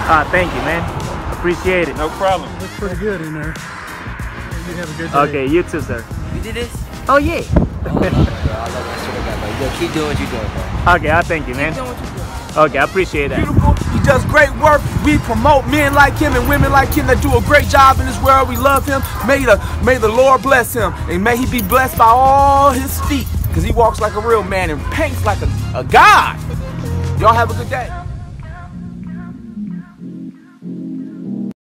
Thank you, man. Appreciate it. No problem. Looks pretty good in there. You have a good day. Okay, you too, sir. You did this? Oh, yeah. Oh, I love it, bro. I love that shit like that, bro. Yo, keep doing what you're doing, bro. Okay, thank you, man. Keep doing what you're doing. Okay, I appreciate that. Beautiful. He does great work. We promote men like him and women like him that do a great job in this world. We love him. May the Lord bless him, and may he be blessed by all his feet, because he walks like a real man and paints like a god. Y'all have a good day.